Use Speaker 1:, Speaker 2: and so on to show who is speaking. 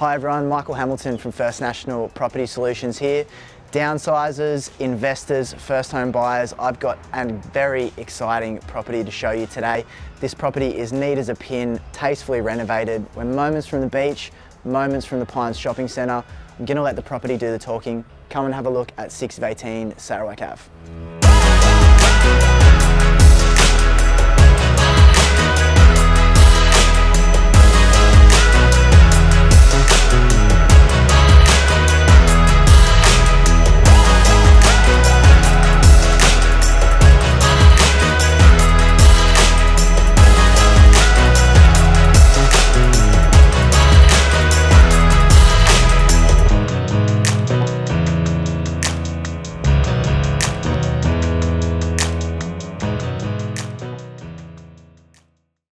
Speaker 1: Hi everyone, Michael Hamilton from First National Property Solutions here. Downsizers, investors, first home buyers, I've got a very exciting property to show you today. This property is neat as a pin, tastefully renovated. We're moments from the beach, moments from the Pines Shopping Centre. I'm going to let the property do the talking. Come and have a look at 6 of 18 Sarawak Ave.